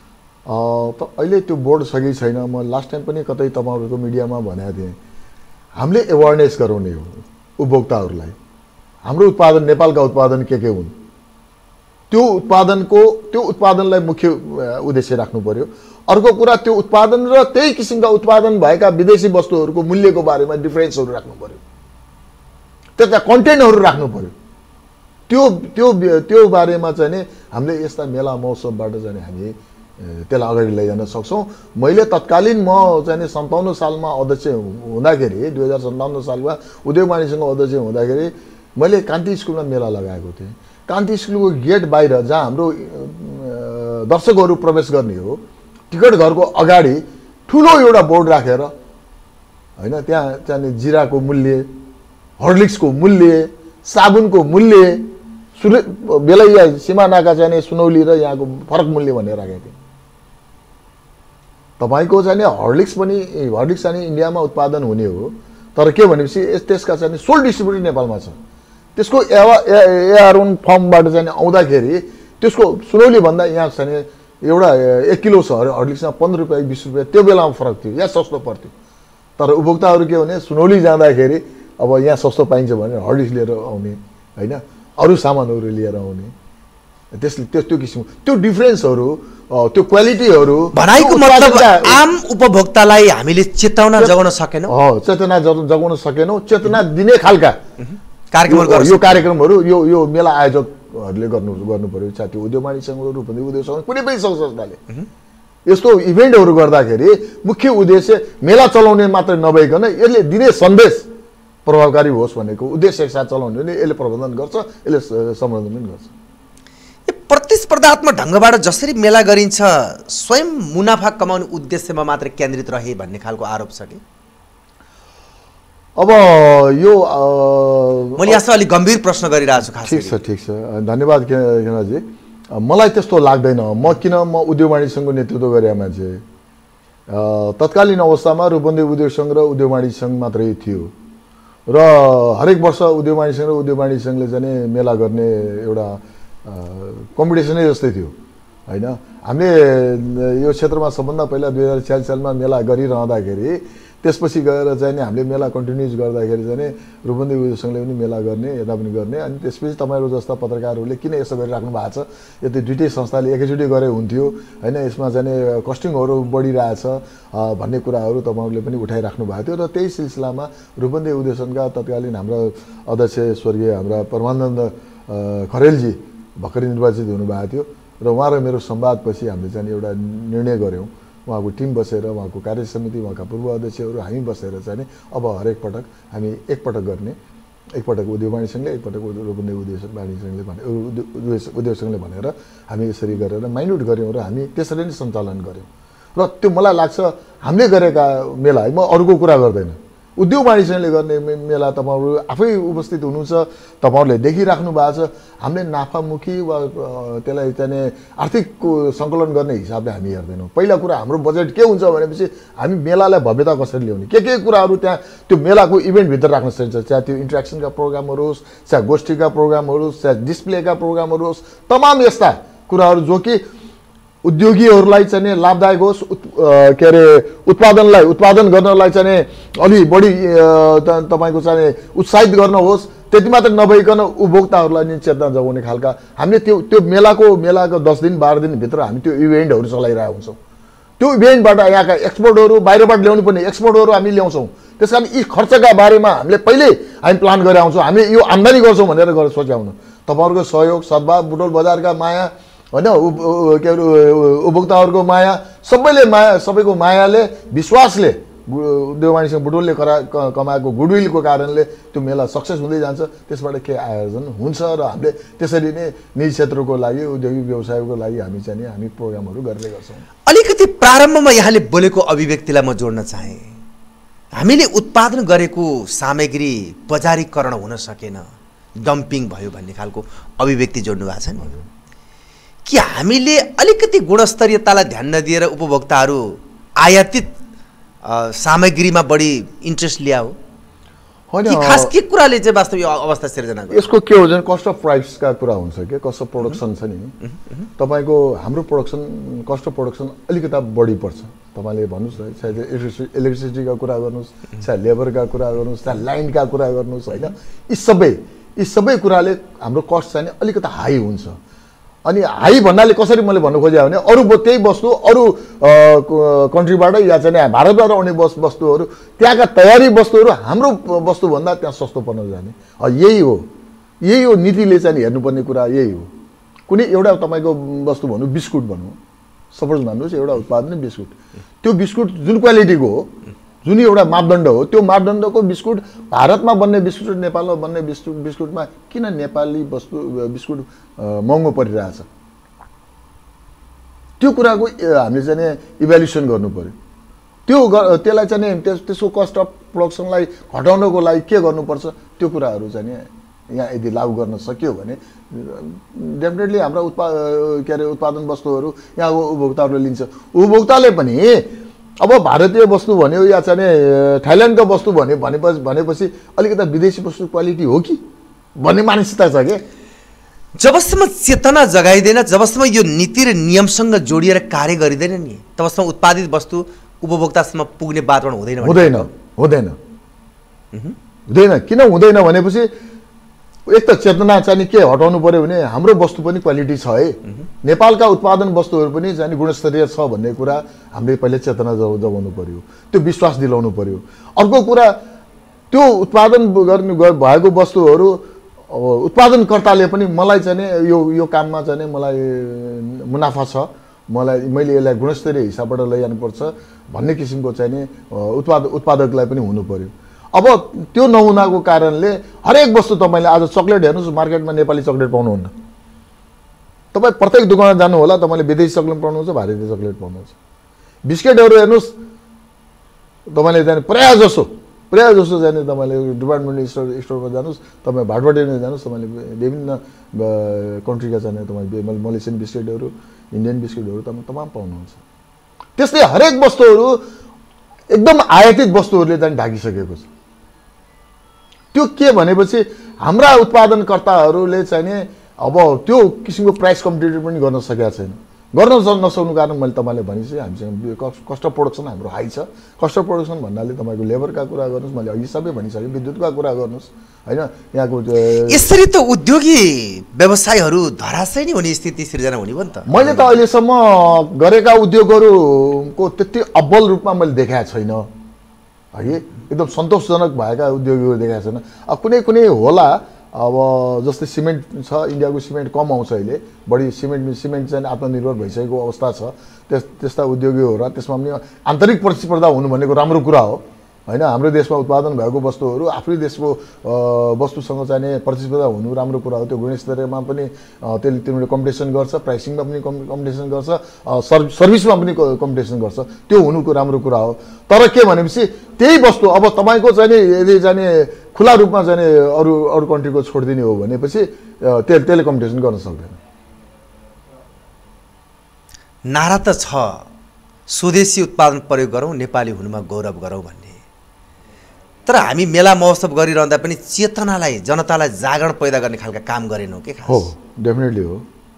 त अहिले त्यो बोर्ड छ कि छैन, म लास्ट टाइम पनि कतै तपाईँहरूको मिडियामा भनेको थिएँ, हामीले एवारनेस गराउने हो उपभोक्ताहरूलाई। हाम्रो उत्पादन नेपालका उत्पादन के के हुन्, त्यो उत्पादनको त्यो उत्पादनलाई मुख्य उद्देश्य राख्नु पर्यो। अर्को कुरा त्यो उत्पादन र त्यही किसिमका उत्पादन भएका विदेशी वस्तुहरूको मूल्यको बारेमा डिफरेन्सहरू राख्नु पर्यो, त्यसका कन्टेन्टहरू राख्नु पर्यो। त्यो त्यो त्यो बारेमा चाहिँ नि हामीले यस्ता मेला महोत्सवबाट चाहिँ हामी त्यसलाई अगाडि लैजान सक्छौँ। मैले तत्कालीन म चाहिँ नि सन्ताउन्न सालमा अध्यक्ष हुँदाखेरि दुई हजार सन्ताउन्न सालमा उद्योग वाणिज्यसँग अध्यक्ष हुँदाखेरि मैले कान्ति स्कुलमा मेला लगाएको थिएँ। कान्ति स्कुलको गेट बाहिर जहाँ हाम्रो दर्शकहरू प्रवेश गर्ने हो, टिकट घरको अगाडि ठुलो एउटा बोर्ड राखेर होइन, त्यहाँ चाहिँ जिराको मूल्य, हर्लिक्सको मूल्य, साबुनको मूल्य, सुले बेलैया सिमानाका चाहिँ सुनौली र यहाँको फरक मूल्य भनेर राखेको थिएँ। तपाईँको चाहिँ हर्लिक्स पनि हर्लिक्स चाहिँ इन्डियामा उत्पादन हुने हो, तर के भनेपछि त्यसका चाहिँ सोल डिस्ट्रिब्युटर नेपालमा छ। त्यसको एवा एआरओन फर्मबाट चाहिँ आउँदाखेरि त्यसको सुनौली भन्दा यहाँ चाहिँ एउटा एक किलो छ हर्लिक्समा पन्ध्र रुपियाँ बिस रुपियाँ त्यो बेलामा फरक थियो, यहाँ सस्तो पर्थ्यो। तर उपभोक्ताहरू के भने सुनौली जाँदाखेरि अब यहाँ सस्तो पाइन्छ भनेर हर्लिक्स लिएर आउने होइन, अरू सामानहरू लिएर आउने। त्यसले त्यो त्यो किसिम त्यो डिफरेन्सहरू त्यो क्वालिटीहरू भनाइको मतलब आम उपभोक्तालाई हामीले चेतना जगाउन सकेनौँ। हो, चेतना जगाउन सकेनौँ। चेतना दिने खालका कार्यक्रमहरू यो कार्यक्रमहरू यो यो मेला आयोजकहरूले गर्नु गर्नु पर्यो। साथी उद्योग वाणिज्य सङ्घ, रूपन्दी उद्योग सङ्घ, कुनै पनि सङ्घ संस्थाले यस्तो इभेन्टहरू गर्दाखेरि मुख्य उद्देश्य मेला चलाउने मात्रै नभइकन यसले दिने सन्देश प्रभावकारी होस् भनेको उद्देश्यका साथ चलाउने भने यसले प्रबन्धन गर्छ, यसले सम्बोधन पनि गर्छ। प्रतिस्पर्धात्मक ढङ्गबाट जसरी मेला गरिन्छ स्वयं मुनाफा कमाउने उद्देश्यमा मात्र केन्द्रित रहे भन्ने खालको आरोप छ कि? अब यो मैले यहाँ अलिक गम्भीर प्रश्न गरिरहेको छु। खास ठिक छ ठिक छ, धन्यवाद केनाजी। मलाई त्यस्तो लाग्दैन। म किन म उद्योग वाणिज्य सङ्घको नेतृत्व गरेका मान्छे, तत्कालीन अवस्थामा रूपन्दी उद्योग सङ्घ र उद्योग वाणिज्य सङ्घ मात्रै थियो र हरेक वर्ष उद्योग वाणिज्य सङ्घ र उद्योग वाणिज्य सङ्घले चाहिँ मेला गर्ने एउटा कम्पिटिसनै जस्तै थियो होइन। हामीले यो क्षेत्रमा सबभन्दा पहिला दुई हजार छ्यालिस सालमा मेला गरिरहँदाखेरि त्यसपछि गएर चाहिँ नि हामीले मेला कन्टिन्युज गर्दाखेरि चाहिँ नि रूपन्देही उद्योग सङ्घले पनि मेला गर्ने यता पनि गर्ने अनि त्यसपछि तपाईँहरू जस्ता पत्रकारहरूले किन यसो गरिराख्नु भएको छ यो त दुइटै संस्थाले एकैचोटि गरे हुन्थ्यो होइन यसमा चाहिँ कस्टिङहरू बढिरहेछ भन्ने कुराहरू तपाईँहरूले पनि उठाइराख्नु भएको थियो र त्यही सिलसिलामा रूपन्देही उद्योग सङ्घका तत्कालीन हाम्रा अध्यक्ष स्वर्गीय हाम्रा परमानन्द खरेलजी भर्खरै निर्वाचित हुनुभएको थियो र उहाँ र मेरो संवादपछि हामीले चाहिँ एउटा निर्णय गऱ्यौँ उहाँको टिम बसेर उहाँको कार्य समिति उहाँका पूर्व अध्यक्षहरू हामी बसेर चाहिँ नि अब हरेक पटक हामी एकपटक गर्ने एकपटक उद्योग वाणिज्य सङ्घले एकपटक रूपन्देही उद्योग वाणिज्य सङ्घले भने उद्योग सङ्घले भनेर हामी यसरी गरेर माइन्युट गऱ्यौँ र हामी त्यसरी नै सञ्चालन गऱ्यौँ र त्यो मलाई लाग्छ हामीले गरेका मेला है म अरूको कुरा गर्दैन उद्योग वाणिज्य सङ्घले गर्ने मेला तपाईँहरू आफै उपस्थित हुनुहुन्छ तपाईँहरूले देखिराख्नु भएको छ हामीले नाफामुखी वा त्यसलाई चाहिँ आर्थिक सङ्कलन गर्ने हिसाबले हामी हेर्दैनौँ पहिला कुरा हाम्रो बजेट के हुन्छ भनेपछि हामी मेलालाई भव्यता कसरी ल्याउने के के कुराहरू त्यहाँ त्यो मेलाको इभेन्टभित्र राख्न सकिन्छ चाहे त्यो इन्ट्रेक्सनका प्रोग्रामहरू होस् चाहे गोष्ठीका प्रोग्रामहरू होस् चाहे डिस्प्लेका प्रोग्रामहरू होस् तमाम यस्ता कुराहरू जो कि उद्योगीहरूलाई चाहिँ लाभदायक होस् के अरे उत्पादनलाई उत्पादन गर्नलाई चाहिँ अलि बढी तपाईँको चाहिँ उत्साहित गर्न होस् त्यति मात्र नभइकन उपभोक्ताहरूलाई नि चेतना जगाउने खालका हामीले त्यो त्यो मेलाको मेलाको दस दिन बाह्र दिनभित्र हामी त्यो इभेन्टहरू चलाइरहेको हुन्छौँ त्यो इभेन्टबाट यहाँका एक्सपोर्टहरू बाहिरबाट ल्याउनु पर्ने एक्सपोर्टहरू हामी ल्याउँछौँ त्यस कारण यी खर्चका बारेमा हामीले पहिल्यै हामी प्लान गरेर आउँछौँ हामीले यो आम्दानी गर्छौँ भनेर गरेर सोच्याउनु तपाईँहरूको सहयोग सद्भाव बुटोल बजारका माया होइन के अरे उपभोक्ताहरूको माया सबैले माया सबैको मायाले विश्वासले उद्योग वाणिज्य बुटोलले करा कमाएको गुडविलको कारणले त्यो मेला सक्सेस हुँदै जान्छ त्यसबाट के आयोजन हुन्छ र हामीले त्यसरी नै निजी क्षेत्रको लागि औद्योगिक व्यवसायको लागि हामी चाहिँ नि हामी प्रोग्रामहरू गर्दै गर्छौँ अलिकति प्रारम्भमा यहाँले बोलेको अभिव्यक्तिलाई म जोड्न चाहे हामीले उत्पादन गरेको सामग्री बजारीकरण हुन सकेन डम्पिङ भयो भन्ने खालको अभिव्यक्ति जोड्नु भएको छ नि कि हामीले अलिकति गुणस्तरीयतालाई ध्यान नदिएर उपभोक्ताहरू आयातित सामग्रीमा बढी इन्ट्रेस्ट ल्याओ होइन खास के कुराले चाहिँ वास्तविक अवस्था सिर्जना गर्छ यसको के हो भने कस्ट अफ प्राइसका कुरा हुन्छ के कस्ट अफ प्रोडक्सन छ नि तपाईँको हाम्रो प्रोडक्सन कस्ट अफ प्रोडक्सन अलिकता बढी पर्छ तपाईँले भन्नुहोस् न चाहे इलेक्ट्रिसिटीका कुरा गर्नुहोस् चाहे लेबरका कुरा गर्नुहोस् चाहे लाइनका कुरा गर्नुहोस् होइन यी सबै यी सबै कुराले हाम्रो कस्ट चाहिँ अलिकता हाई हुन्छ अनि हाई भन्नाले कसरी मैले भन्नु खोजेँ भने अरू त्यही वस्तु अरू कन्ट्रीबाट या चाहिँ भारतबाट आउने वस्तु वस्तुहरू त्यहाँका तयारी वस्तुहरू हाम्रो वस्तुभन्दा त्यहाँ सस्तो पर्न जाने यही हो यही हो नीतिले चाहिँ हेर्नुपर्ने कुरा यही हो कुनै एउटा तपाईँको वस्तु भनौँ बिस्कुट भनौँ सपोज मान्नुहोस् एउटा उत्पादन बिस्कुट त्यो बिस्कुट जुन क्वालिटीको हो जुन एउटा मापदण्ड हो त्यो मापदण्डको बिस्कुट भारतमा बन्ने बिस्कुट र नेपालमा बन्ने बिस्कुट बिस्कुटमा किन नेपाली वस्तु बिस्कुट महँगो परिरहेछ त्यो कुराको हामीले चाहिँ इभ्यालुएसन गर्नु पर्यो त्यो त्यसलाई चाहिँ त्यसको कस्ट अफ प्रोडक्सनलाई घटाउनको लागि के गर्नुपर्छ त्यो कुराहरू चाहिँ यहाँ यदि लागू गर्न सकियो भने डेफिनेटली हाम्रा उत्पा के अरे उत्पादन वस्तुहरू यहाँको उपभोक्ताहरूले लिन्छ उपभोक्ताले पनि अब भारतीय वस्तु भन्यो या चाहिँ थाइल्यान्डको वस्तु भन्यो भनेपछि भनेपछि अलिकति विदेशी वस्तु क्वालिटी हो कि भन्ने मानसिकता छ के जबसम्म चेतना जगाइदैन जबसम्म यो नीति र नियमसँग जोडिएर कार्य गरिँदैन नि तबसम्म उत्पादित वस्तु उपभोक्तासम्म पुग्ने वातावरण हुँदैन हुँदैन हुँदैन हुँदैन किन हुँदैन भनेपछि एक त चेतना चाहिँ के हटाउनु पर्यो भने हाम्रो वस्तु पनि क्वालिटी छ है नेपालका उत्पादन वस्तुहरू पनि चाहिँ गुणस्तरीय छ भन्ने कुरा हामीले पहिले चेतना जगाउनु पर्यो त्यो विश्वास दिलाउनु पर्यो अर्को कुरा त्यो उत्पादन गर्नु भएको वस्तुहरू उत्पादनकर्ताले पनि मलाई चाहिँ यो यो काममा चाहिँ मलाई मुनाफा छ मलाई मैले यसलाई गुणस्तरीय हिसाबबाट लैजानुपर्छ भन्ने किसिमको चाहिँ उत्पाद उत्पादकलाई पनि हुनु पर्यो अब त्यो नहुनाको कारणले हरेक वस्तु तपाईँले आज चक्लेट हेर्नुहोस् मार्केटमा नेपाली चक्लेट पाउनुहुन्न तपाईँ प्रत्येक दोकानमा जानु होला तपाईँले विदेशी चक्लेट पाउनुहुन्छ भारतीय चक्लेट पाउनुहुन्छ बिस्केटहरू हेर्नुहोस् तपाईँले जाने प्रायः जसो प्रायः जसो जाने तपाईँले डिपार्टमेन्ट स्टोर स्टोरमा जानुहोस् तपाईँ भाटबाटमा जानुहोस् तपाईँले विभिन्न कन्ट्रीका चाहिँ तपाईँ मलेसियन बिस्केटहरू इन्डियन बिस्केटहरू तपाईँ तमाम पाउनुहुन्छ त्यस्तै हरेक वस्तुहरू एकदम आयातित वस्तुहरूले चाहिँ ढाकिसकेको छ त्यो के भनेपछि हाम्रा उत्पादनकर्ताहरूले चाहिँ अब त्यो किसिमको प्राइस कम्पिटिटिभ पनि गर्न सकेका छैन गर्न नसक्नु कारण मैले तपाईँले भनेपछि हामीसँग कस्ट प्रोडक्सन हाम्रो हाई छ। कस्ट प्रोडक्सन भन्नाले तपाईँको लेबरका कुरा गर्नुहोस्, मैले अघि सबै भनिसकेँ, विद्युतका कुरा गर्नुहोस् होइन। यहाँको यसरी त उद्योगी व्यवसायहरू धराशयी हुने स्थिति सिर्जना हुने भयो नि त। मैले त अहिलेसम्म गरेका उद्योगहरूको त्यति अब्बल रूपमा मैले देखाएको छैन है, एकदम सन्तोषजनक भएका उद्योगहरू देखाएको छैन। अब कुनै कुनै होला, अब जस्तै सिमेन्ट छ, इन्डियाको सिमेन्ट कम आउँछ अहिले, बढी सिमेन्ट सिमेन्ट चाहिँ आत्मनिर्भर भइसकेको अवस्था छ। त्यस त्यस्ता उद्योगीहरू र त्यसमा पनि आन्तरिक प्रतिस्पर्धा हुनु भनेको राम्रो कुरा हो होइन। हाम्रो देशमा उत्पादन भएको वस्तुहरू आफ्नै देशको वस्तुसँग चाहिने प्रतिस्पर्धा हुनु राम्रो कुरा हो। त्यो गुणस्तरमा पनि त्यसले तिनीहरूले कम्पिटिसन गर्छ, प्राइसिङमा पनि कम् कम्पिटिसन गर्छ, सर् सर्भिसमा पनि कम्पिटिसन गर्छ, त्यो हुनुको राम्रो कुरा हो। तर के भनेपछि त्यही वस्तु अब तपाईँको चाहिँ यदि चाहिँ खुला रूपमा चाहिँ अरू अरू कन्ट्रीको छोडिदिने हो भनेपछि त्यो त्यसले कम्पिटिसन गर्न सक्दैन। नारा त छ स्वदेशी उत्पादन प्रयोग गरौँ, नेपाली हुनुमा गौरव गरौँ भन्ने, तर हामी मेला महोत्सव गरिरहँदा पनि चेतनालाई, जनतालाई जागरण पैदा गर्ने खालका काम गरेनौँ के खास? हो, डेफिनेटली हो।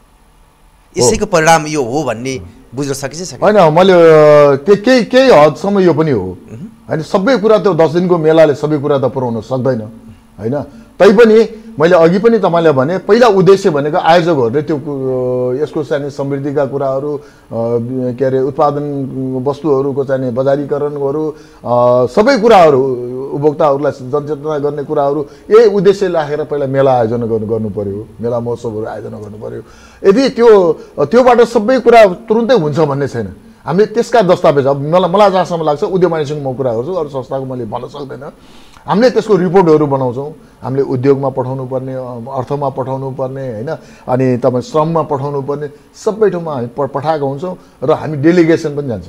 यसैको परिणाम यो हो भन्ने बुझ्न सकिन्छ सकिन्छ होइन। मैले त्यो केही केही हदसम्म यो पनि हो होइन। सबै कुरा त्यो दस दिनको मेलाले सबै कुरा त पुऱ्याउन सक्दैन होइन। तैपनि मैले अघि पनि तपाईँलाई भने पहिला उद्देश्य भनेको आयोजकहरूले त्यो यसको चाहिँ समृद्धिका कुराहरू के अरे उत्पादन वस्तुहरूको चाहिँ बजारीकरणहरू सबै कुराहरू उपभोक्ताहरूलाई जनचेतना गर्ने कुराहरू यही उद्देश्य राखेर पहिला मेला आयोजना गर्नु गर्नु पर्यो, मेला महोत्सवहरू आयोजना गर्नु पर्यो। यदि त्यो त्योबाट सबै कुरा तुरुन्तै हुन्छ भन्ने छैन। हामीले त्यसका दस्तावेज, अब मलाई मलाई जहाँसम्म लाग्छ उद्योग वाणिज्यको म कुरा गर्छु, अरू संस्थाको मैले भन्न सक्दैन, हामीले त्यसको रिपोर्टहरू बनाउँछौँ। हामीले उद्योगमा पठाउनु पर्ने, अर्थमा पठाउनु पर्ने होइन, अनि तपाईँ श्रममा पठाउनु पर्ने, सबै ठाउँमा हामी पठाएको हुन्छौँ र हामी डेलिगेसन पनि जान्छौँ।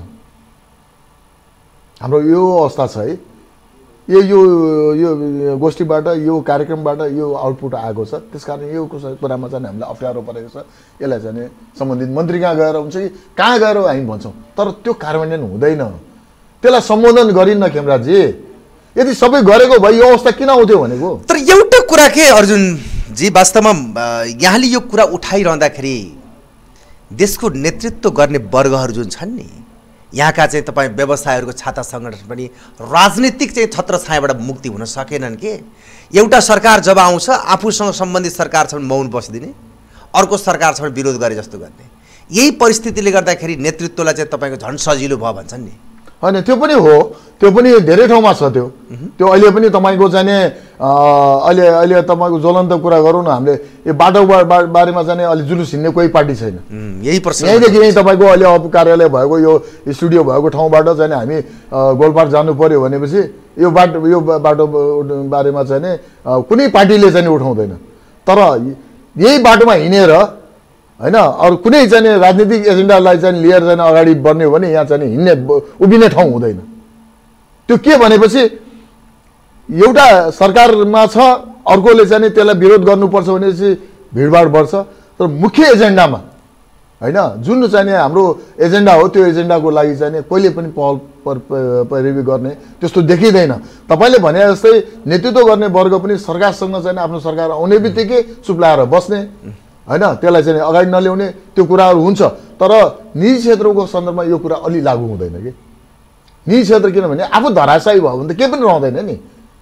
हाम्रो यो अवस्था छ है। यो यो यो गोष्ठीबाट, यो कार्यक्रमबाट यो आउटपुट आएको छ, त्यस कारण यो कुरामा चाहिँ हामीलाई अप्ठ्यारो परेको छ। यसलाई चाहिँ सम्बन्धित मन्त्री कहाँ गएर हुन्छ कि कहाँ गएर हामी भन्छौँ, तर त्यो कार्यान्वयन हुँदैन, त्यसलाई सम्बोधन गरिन्न खेमराजी। यदि सबै गरेको भए यो अवस्था किन आउँथ्यो भनेको? तर एउटा कुरा के अर्जुनजी, वास्तवमा यहाँले यो कुरा उठाइरहँदाखेरि देशको नेतृत्व गर्ने वर्गहरू जुन छन् नि, यहाँका चाहिँ तपाईँ व्यवसायहरूको छाता सङ्गठन पनि राजनीतिक चाहिँ छत्रछायाबाट मुक्ति हुन सकेनन् के? एउटा सरकार जब आउँछ आफूसँग सम्बन्धित सरकार छ भने मौन बसिदिने, अर्को सरकार छ भने विरोध गरे जस्तो गर्ने, यही परिस्थितिले गर्दाखेरि नेतृत्वलाई चाहिँ तपाईँको झन् सजिलो भयो भन्छन् नि। होइन, त्यो पनि हो, त्यो पनि धेरै ठाउँमा छ। त्यो त्यो अहिले पनि तपाईँको चाहिँ अहिले अहिले तपाईँको ज्वलन्त कुरा गरौँ न, हामीले यो बाटो बारेमा चाहिँ अलि जुलुस हिँड्ने कोही पार्टी छैन। यही प्रश्न यहीँदेखि यहीँ तपाईँको अहिले अब कार्यालय भएको यो स्टुडियो भएको ठाउँबाट चाहिँ हामी गोलपाट जानु पर्यो भनेपछि यो बाटो यो बाटो बारेमा चाहिँ कुनै पार्टीले चाहिँ उठाउँदैन। तर यही बाटोमा हिँडेर होइन अरू कुनै चाहिँ राजनीतिक एजेन्डालाई चाहिँ लिएर चाहिँ अगाडि बढ्ने हो भने यहाँ चाहिँ हिँड्ने उभिने ठाउँ हुँदैन। त्यो के भनेपछि एउटा सरकारमा छ, अर्कोले चाहिँ त्यसलाई विरोध गर्नुपर्छ भनेपछि भिडभाड बढ्छ। तर मुख्य एजेन्डामा होइन, जुन चाहिँ हाम्रो एजेन्डा हो त्यो एजेन्डाको लागि चाहिँ कहिले पनि पहल पैरवी गर्ने त्यस्तो देखिँदैन। तपाईँले भने जस्तै नेतृत्व गर्ने वर्ग पनि सरकारसँग चाहिँ आफ्नो सरकार आउने बित्तिकै चुप लाएर बस्ने होइन, त्यसलाई चाहिँ अगाडि नल्याउने, त्यो कुराहरू हुन्छ। तर निजी क्षेत्रको सन्दर्भमा यो कुरा अलि लागू हुँदैन कि। निजी क्षेत्र किनभने आफू धराशायी भयो भने त केही पनि रहँदैन नि।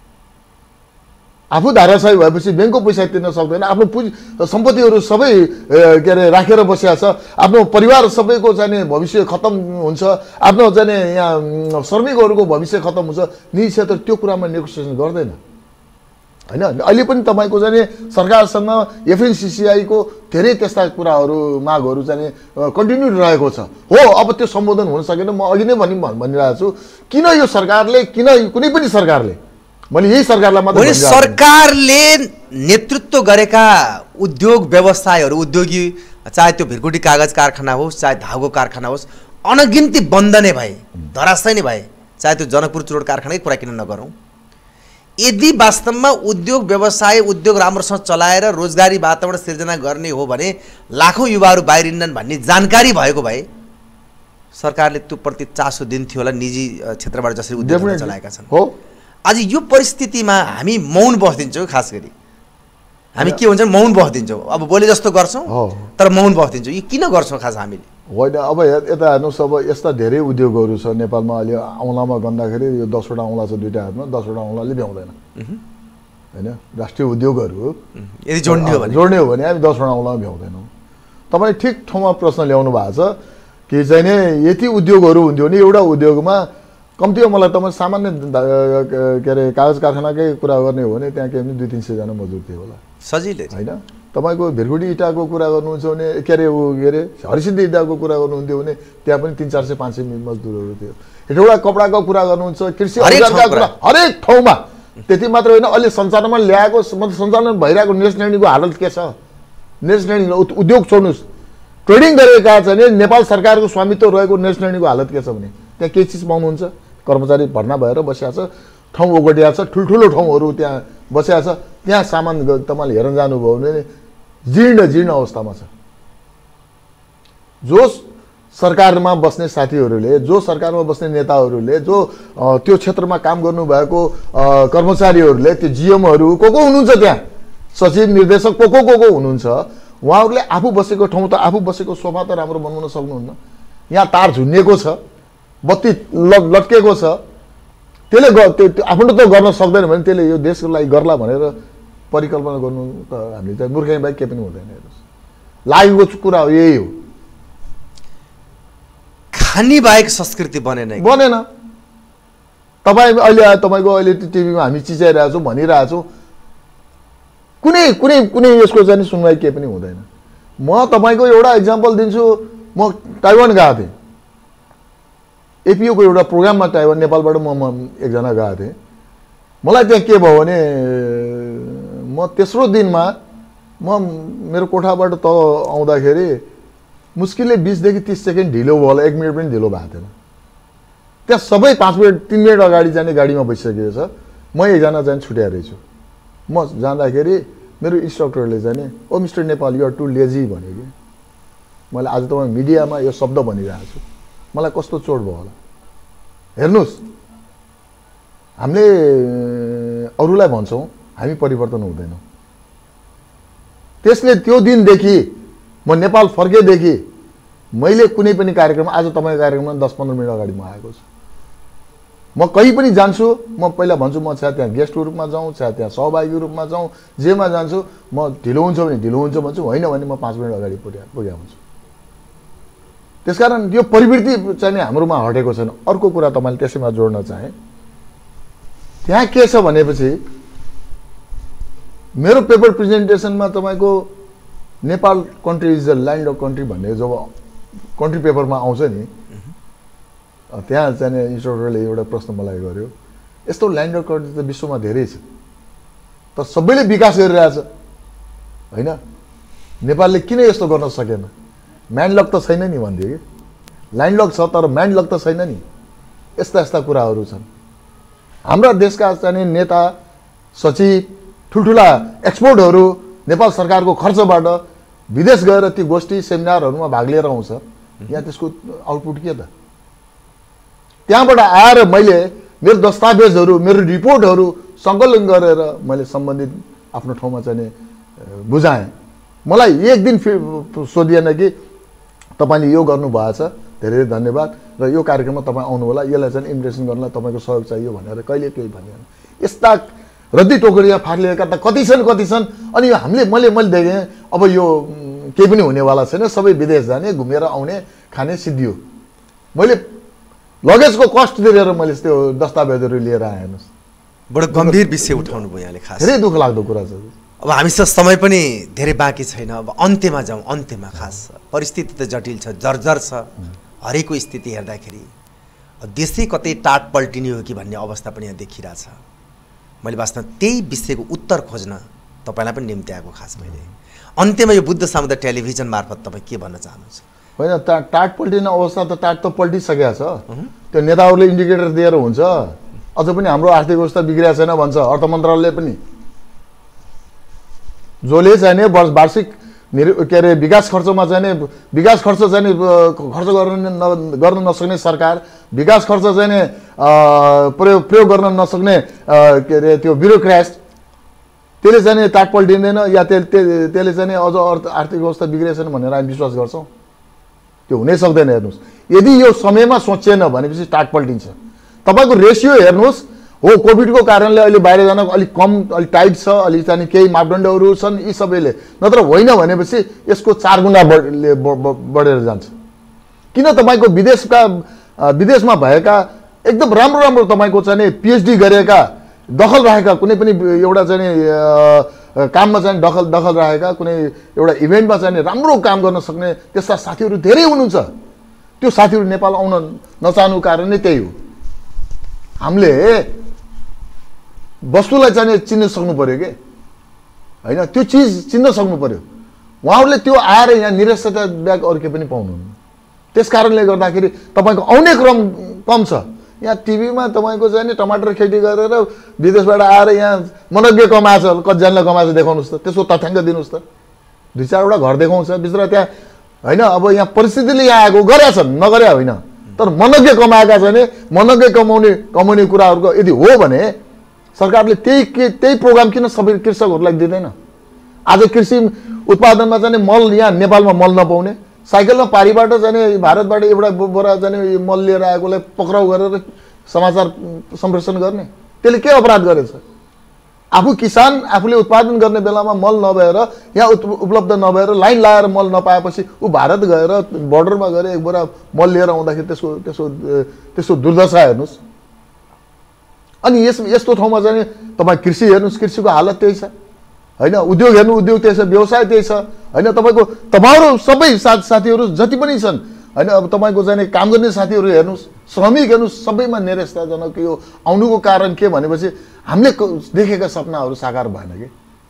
आफू धाराशायी भएपछि ब्याङ्कको पैसा तिर्न सक्दैन, आफ्नो पुँजी सम्पत्तिहरू सबै के अरे राखेर बसिया छ, आफ्नो परिवार सबैको चाहिँ भविष्य खत्तम हुन्छ, आफ्नो चाहिँ यहाँ श्रमिकहरूको भविष्य खत्तम हुन्छ। निजी क्षेत्र त्यो कुरामा नेगोसिएसन गर्दैन होइन। अहिले पनि तपाईँको चाहिँ सरकारसँग एफएनसिसिआईको धेरै त्यस्ता कुराहरू मागहरू चाहिँ कन्टिन्यू रहेको छ। हो, अब त्यो सम्बोधन हुन सकेन। म अघि नै भनि भनिरहेको छु, किन यो सरकारले, किन कुनै पनि सरकारले, मैले यही सरकारलाई मात्रै सरकारले नेतृत्व गरेका उद्योग व्यवसायहरू, उद्योगी, चाहे त्यो भिरकुटी कागज कारखाना होस्, चाहे धागो कारखाना होस्, अनगिन्ती बन्द नै भए, धराशय नै भए, चाहे त्यो जनकपुर चुरोट कारखानाकै कुरा किन नगरौँ। यदि वास्तवमा उद्योग व्यवसाय, उद्योग राम्रोसँग चलाएर रोजगारी वातावरण सिर्जना गर्ने हो भने लाखौँ युवाहरू बाहिरिन्नन् भन्ने जानकारी भएको भए सरकारले त्यो प्रति चासो दिन्थ्यो होला। निजी क्षेत्रबाट जसरी उद्योग चलाएका छन् हो, आज यो परिस्थितिमा हामी मौन बस्दिन्छौँ। खास गरी हामी के हुन्छ, मौन बस्दिन्छौँ। अब बोले जस्तो गर्छौँ तर मौन बस्दिन्छौँ। यो किन गर्छौँ खास हामीले? होइन अब यता हेर्नुहोस् अब यस्ता धेरै उद्योगहरू छ नेपालमा अहिले औँलामा गन्दाखेरि यो दसवटा औँला छ दुईवटा हातमा दसवटा औँलाले भ्याउँदैन होइन राष्ट्रिय उद्योगहरू यदि जोड्ने हो भने जोड्ने हो भने हामी दसवटा औँलामा भ्याउँदैनौँ। तपाईँले ठिक ठाउँमा प्रश्न ल्याउनु भएको छ कि चाहिँ नि यति उद्योगहरू हुन्थ्यो भने एउटा उद्योगमा कम्तीमा मलाई तपाईँ सामान्य के अरे कागज कारखानाकै कुरा गर्ने हो भने त्यहाँ के भने दुई तिन सयजना मजदुर थियो होला सजिलै होइन। तपाईँको भिरगुडी इँटाको कुरा गर्नुहुन्छ भने के अरे ऊ के अरे हरिसिद्धि इँटाको कुरा गर्नुहुन्थ्यो भने त्यहाँ पनि तिन चार सय पाँच सय मजदुरहरू थियो। हेटौँडा कपडाको कुरा गर्नुहुन्छ कृषि औजारका कुरा हरेक ठाउँमा। त्यति मात्र होइन अहिले सञ्चालनमा ल्याएको सञ्चालन भइरहेको नेस श्रेणीको हालत के छ? नेस श्रेणी उद्योग छोड्नुहोस् ट्रेडिङ गरेका चाहिँ नेपाल सरकारको स्वामित्व रहेको नेस श्रेणीको हालत के छ भने त्यहाँ केही चिज पाउनुहुन्छ? कर्मचारी भर्ना भएर बसिया छ, ठाउँ ओगटिया छ, ठुल्ठुलो ठाउँहरू त्यहाँ बसिया छ। त्यहाँ सामान तपाईँले हेर्न जानुभयो भने जीर्ण जीर्ण अवस्थामा छ। जो सरकारमा बस्ने साथीहरूले जो सरकारमा बस्ने नेताहरूले जो त्यो क्षेत्रमा काम गर्नुभएको कर्मचारीहरूले त्यो जिएमहरू को को हुनुहुन्छ त्यहाँ सचिव निर्देशक को को को को हुनुहुन्छ उहाँहरूले आफू बसेको ठाउँ त आफू बसेको सोफा त राम्रो बनाउन सक्नुहुन्न। यहाँ तार झुन्निएको छ, बत्ती लट्केको छ, त्यसले आफूले त गर्न सक्दैन भने त्यसले यो देशको लागि गर्ला भनेर परिकल्पना गर्नु त हामीले चाहिँ मूर्खाइ बाहेक केही पनि हुँदैन। हेर्नुहोस् लागेको कुरा हो यही हो। खानी बाहेक संस्कृति बनेन बनेन। तपाईँ अहिले तपाईँको अहिले टिभीमा हामी चिचाइरहेको छौँ भनिरहेको छौँ कुनै कुनै कुनै यसको चाहिँ सुनवाई केही पनि हुँदैन। म तपाईँको एउटा इक्जाम्पल दिन्छु। म ताइवान गएको थिएँ एपिओको एउटा प्रोग्राममा ताइवान नेपालबाट म एकजना गएको थिएँ। मलाई त्यहाँ के भयो भने म तेस्रो दिनमा म मेरो कोठाबाट तल आउँदाखेरि मुस्किलले बिसदेखि तिस सेकेन्ड ढिलो भयो होला, एक मिनट पनि ढिलो भएको थिएन। त्यहाँ सबै पाँच मिनट तिन मिनट अगाडि जाने गाडीमा बसिसकेको छ। म एकजना चाहिँ छुट्याएर रहेछु। म जाँदाखेरि मेरो इन्स्ट्रक्टरले चाहिँ oh mister Nepal you are too lazy भन्यो कि मैले आज तपाईँ मिडियामा यो शब्द भनिरहेको छु। मलाई कस्तो चोट भयो होला हेर्नुहोस्। हामीले अरूलाई भन्छौँ हामी परिवर्तन हुँदैनौँ। त्यसले त्यो दिनदेखि म नेपाल फर्केदेखि मैले कुनै पनि कार्यक्रम आज तपाईँको कार्यक्रममा दस पन्ध्र मिनट अगाडि म आएको छु। म कहीँ पनि जान्छु म पहिला भन्छु म चाहे त्यहाँ गेस्टको रूपमा जाउँ चाहे त्यहाँ सहभागी रूपमा जाउँ जेमा जान्छु म ढिलो हुन्छ भने ढिलो हुन्छ भन्छु, होइन भने म पाँच मिनट अगाडि पुग्या पुग्या हुन्छु। त्यसकारण यो प्रवृत्ति चाहिँ हाम्रोमा हटेको छैन। अर्को कुरा तपाईँले त्यसैमा जोड्न चाहे त्यहाँ के छ भनेपछि मेरो पेपर प्रेजेन्टेसनमा तपाईँको Nepal country is the land of country भन्ने जब कन्ट्री पेपरमा आउँछ नि त्यहाँ चाहिँ इन्स्ट्रक्टरले एउटा प्रश्न मलाई गर्यो यस्तो ल्यान्ड अफ कन्ट्री त विश्वमा धेरै छ तर सबैले विकास गरिरहेछ होइन नेपालले किन यस्तो गर्न सकेन? म्यानलक त छैन नि भन्थ्यो कि ल्यान्डलक छ तर म्यानलक त छैन नि। यस्ता यस्ता कुराहरू छन्। हाम्रा देशका चाहिँ नेता सचिव ठुल्ठुला एक्सपोर्टहरू नेपाल सरकारको खर्चबाट विदेश गएर ती गोष्ठी सेमिनारहरूमा भाग लिएर आउँछ। यहाँ त्यसको आउटपुट के त? त्यहाँबाट आएर मैले मेरो दस्तावेजहरू मेरो रिपोर्टहरू सङ्कलन गरेर मैले सम्बन्धित आफ्नो ठाउँमा चाहिँ बुझाएँ। मलाई एक दिन सोधिएन कि तपाईँले यो गर्नुभएको छ धेरै धेरै धन्यवाद र यो कार्यक्रममा तपाईँ आउनु होला यसलाई चाहिँ इम्प्रेसन गर्नलाई तपाईँको सहयोग चाहियो भनेर कहिले केही भनेन। यस्ता रद्दी टोकरिया फालिएका त कति छन् कति छन्। अनि यो हामीले मैले मैले देखेँ अब यो केही पनि हुनेवाला छैन, सबै विदेश जाने घुमेर आउने खाने सिद्धियो। मैले लगेजको कस्ट तिरेर मैले त्यो दस्तावेजहरू लिएर आएँ। हेर्नुहोस् बडो गम्भीर विषय उठाउनु भयो यहाँले। खास धेरै दुःख लाग्दो कुरा छ। अब हामीसँग समय पनि धेरै बाँकी छैन। अब अन्त्यमा जाउँ। अन्त्यमा खास परिस्थिति त जटिल छ, जर्जर छ। हरेको स्थिति हेर्दाखेरि देशै कतै टाट पल्टिने हो कि भन्ने अवस्था पनि यहाँ देखिरहेछ। मैले वास्तवमा त्यही विषयको उत्तर खोज्न तपाईँलाई पनि निम्ति आएको। खास मैले अन्त्यमा यो बुद्ध सामुदायिक टेलिभिजन मार्फत तपाईँ के भन्न चाहनुहुन्छ? होइन टा टाट पल्टिने अवस्था त टाट त पल्टिसकेको छ। त्यो नेताहरूले इन्डिकेटर दिएर हुन्छ। अझ पनि हाम्रो आर्थिक अवस्था बिग्रिएको छैन भन्छ अर्थ मन्त्रालयले पनि। जसले चाहिँ नि वार्षिक के अरे विकास खर्चमा चाहिँ विकास खर्च चाहिँ खर्च गर्न गर्न नसक्ने सरकार, विकास खर्च चाहिँ नि प्रयोग प्रयोग गर्न नसक्ने के अरे त्यो ब्युरोक्रेट त्यसले चाहिँ टाट पल्टिँदैन या त्यसले त्यसले चाहिँ अझ अर्थ आर्थिक अवस्था बिग्रेको छैन भनेर हामी विश्वास गर्छौँ। त्यो हुनै सक्दैन। हेर्नुहोस्, यदि यो समयमा सोचिएन भनेपछि टाट पल्टिन्छ। तपाईँको रेसियो हेर्नुहोस्, हो कोभिडको कारणले अहिले बाहिर जान अलिक कम, अलिक टाइट छ, अलिक चाहिँ केही मापदण्डहरू छन्, यी सबैले, नत्र होइन भनेपछि यसको चार गुणा बढेर जान्छ। किन तपाईँको विदेशका विदेशमा भएका एकदम राम्रो राम्रो तपाईँको चाहिँ पिएचडी गरेका, दखल राखेका, कुनै पनि एउटा चाहिँ काममा चाहिँ दखल दखल राखेका, कुनै एउटा इभेन्टमा चाहिँ राम्रो काम गर्न सक्ने त्यस्ता साथीहरू धेरै हुनुहुन्छ। त्यो साथीहरू नेपाल आउन नचाहनुको कारण नै त्यही हो। हामीले वस्तुलाई चाहिँ चिन्न सक्नु पर्यो कि होइन, त्यो चिज चिन्न सक्नु पर्यो। उहाँहरूले त्यो आएर यहाँ निरक्षरता ब्याग अरू के पनि पाउनुहुन्न। त्यस कारणले गर्दाखेरि तपाईँको आउने क्रम कम छ। यहाँ टिभीमा तपाईँको चाहिँ नि टमाटर खेती गरेर विदेशबाट आएर यहाँ मनोज्ञ कमाएछ, कतिजनाले कमाएछ देखाउनुहोस् त, त्यसको तथ्याङ्क दिनुहोस् त। दुई चारवटा घर देखाउँछ बिचरा त्यहाँ होइन। अब यहाँ परिस्थितिले यहाँ आएको गरेका छन्, नगरे होइन, तर मनोज्ञ कमाएका छैन। मनोज्ञ कमाउने कमाउने कुराहरूको यदि हो भने सरकारले त्यही के त्यही प्रोग्राम किन सबै कृषकहरूलाई दिँदैन? आज कृषि उत्पादनमा चाहिँ मल यहाँ नेपालमा मल नपाउने, साइकलमा पारीबाट जाने भारतबाट एउटा बोरा जाने मल लिएर आएकोलाई पक्राउ गरेर समाचार सम्प्रेषण गर्ने, त्यसले के अपराध गरेछ? आफू किसान आफूले उत्पादन गर्ने बेलामा मल नभएर, यहाँ उपलब्ध नभएर, लाइन लाएर मल नपाएपछि ऊ भारत गएर बोर्डरमा गएर एक बोरा मल लिएर आउँदाखेरि त्यसको त्यसको त्यसको दुर्दशा हेर्नुहोस्। अनि यस यस्तो ठाउँमा चाहिँ तपाईँ कृषि हेर्नुहोस्, कृषिको हालत त्यही छ होइन। उद्योग हेर्नु, उद्योग त्यही छ, व्यवसाय त्यही छ होइन। तपाईँको तपाईँहरू सबै साथ साथीहरू जति पनि छन् होइन, अब तपाईँको चाहिँ काम गर्ने साथीहरू हेर्नुहोस्, श्रमिक हेर्नुहोस्, सबैमा निराशाजनक यो आउनुको कारण के भनेपछि हामीले देखेका सपनाहरू साकार भएन कि।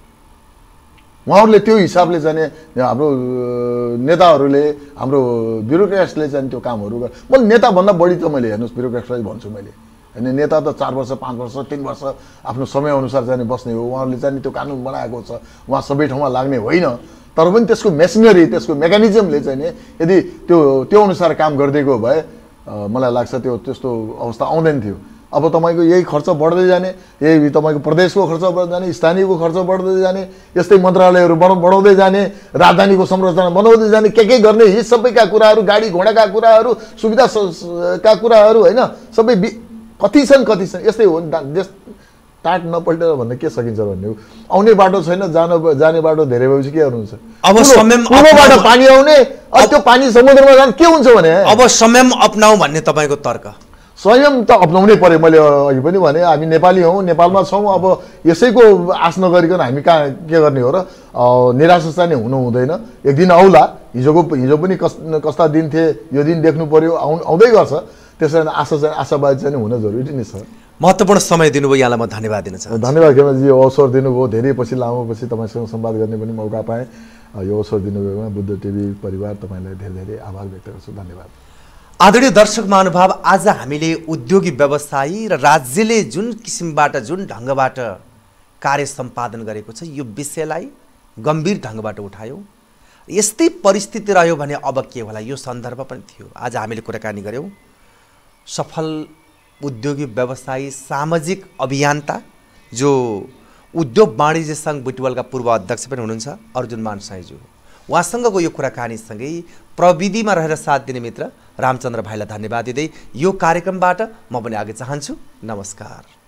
उहाँहरूले त्यो हिसाबले चाहिँ हाम्रो नेताहरूले, हाम्रो ब्युरोक्रेट्सले चाहिँ त्यो कामहरू गर। मैले नेताभन्दा बढी त मैले हेर्नुहोस् ब्युरोक्रेट्सलाई भन्छु मैले होइन। नेता त चार वर्ष पाँच वर्ष तीन वर्ष आफ्नो समयअनुसार जाने बस्ने हो। उहाँहरूले चाहिँ त्यो कानुन बनाएको छ, उहाँ सबै ठाउँमा लाग्ने होइन, तर पनि त्यसको मेसिनरी, त्यसको मेकानिजमले चाहिँ नि यदि त्यो त्यो अनुसार काम गरिदिएको भए मलाई लाग्छ त्यो त्यस्तो अवस्था आउँदैन थियो। अब तपाईँको यही खर्च बढ्दै जाने, यही तपाईँको प्रदेशको खर्च बढ्दै जाने, स्थानीयको खर्च बढ्दै जाने, यस्तै मन्त्रालयहरू बढाउँदै जाने, राजधानीको संरचना बनाउँदै जाने, के के गर्ने, यी सबैका कुराहरू, गाडी घोडाका कुराहरू, सुविधाका कुराहरू होइन, सबै कति छन् कति छन्। यस्तै हो नि, देश टाट नपल्टेर भन्दा के सकिन्छ भन्ने हो। आउने बाटो छैन, जान जाने बाटो धेरै भएपछि के गर्नुहुन्छ? अब समय पूर्वबाट पानी आउने, अब त्यो पानी समुद्रमा जाने के हुन्छ भने अब संयम अपनाऊ भन्ने तपाईँको तर्क? संयम त अपनाउनै पर्यो। मैले अघि पनि भने हामी नेपाली हौँ, नेपालमा छौँ। अब यसैको आश नगरिकन हामी कहाँ के गर्ने हो र? निराशा चाहिँ हुनु हुँदैन। एक दिन आउला, हिजोको हिजो पनि कस कस्ता दिन थिए, यो दिन देख्नु पर्यो, आउ आउँदै गर्छ। त्यसैले आशा चाहिँ आशावादी चाहिँ हुन जरुरी नै छ। महत्त्वपूर्ण समय दिनुभयो, यहाँलाई म धन्यवाद दिन चाहन्छु। धन्यवाद खेमाजी, यो अवसर दिनुभयो। धेरै पछि लामो पछि तपाईँसँग संवाद गर्ने पनि मौका पाएँ। यो अवसर दिनुभयोमा बुद्ध टिभी परिवार तपाईँलाई धेरै धेरै आभार व्यक्त गर्छु। धन्यवाद। आदरणीय दर्शक महानुभाव, आज हामीले उद्योगी व्यवसायी र राज्यले जुन किसिमबाट जुन ढङ्गबाट कार्य सम्पादन गरेको छ यो विषयलाई गम्भीर ढङ्गबाट उठायौँ। यस्तै परिस्थिति रह्यो भने अब के होला, यो सन्दर्भ पनि थियो। आज हामीले कुराकानी गऱ्यौँ सफल उद्योगी व्यवसायी सामाजिक अभियन्ता जो उद्योग वाणिज्य सङ्घ बुटवलका पूर्व अध्यक्ष पनि हुनुहुन्छ अर्जुन मान साईज्यू, उहाँसँगको यो कुराकानीसँगै प्रविधिमा रहेर साथ दिने मित्र रामचन्द्र भाइलाई धन्यवाद दिँदै यो कार्यक्रमबाट म पनि आगे चाहन्छु। नमस्कार।